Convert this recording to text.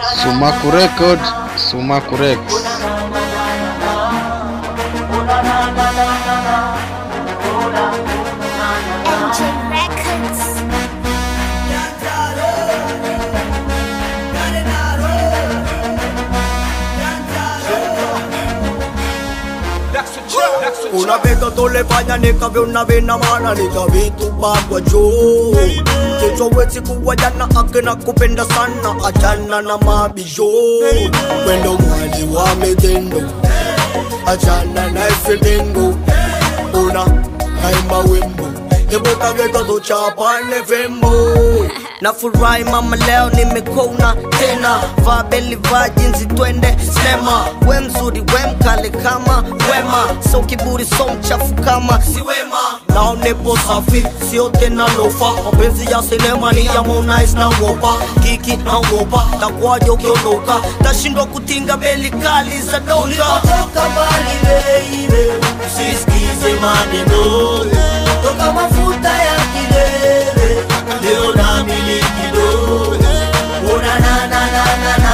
Sumaku Record, Sumaku Rex. Una vez que tú le fallas, nika vyo na vena mana, nika vitu bagwa jo. Tucho wezi kuwajana ake na kupenda sana, achana na mabijo. Wendo mwali wa metendo, achana na ifetengo. Una haima wimbo, Ebuka geta do chapane fembo. Na furai mama leo nimekona tena. Vaa beli vaa jinsi twende sema. We mzuri we mkale kama wema. So kiburi so mchafu kama si wema. Nao nepo safi sio tena lofa. Mapenzi ya sinema ni ya Harmonize na Wopa. Kiki na Wopa takwaje ukiondoka. Tashindwa kutinga beli kali za doka. Ulikotoka mbali baby, usisikize maneno. Toka mafuta ya kilele, leo na miliki do. Una na na na na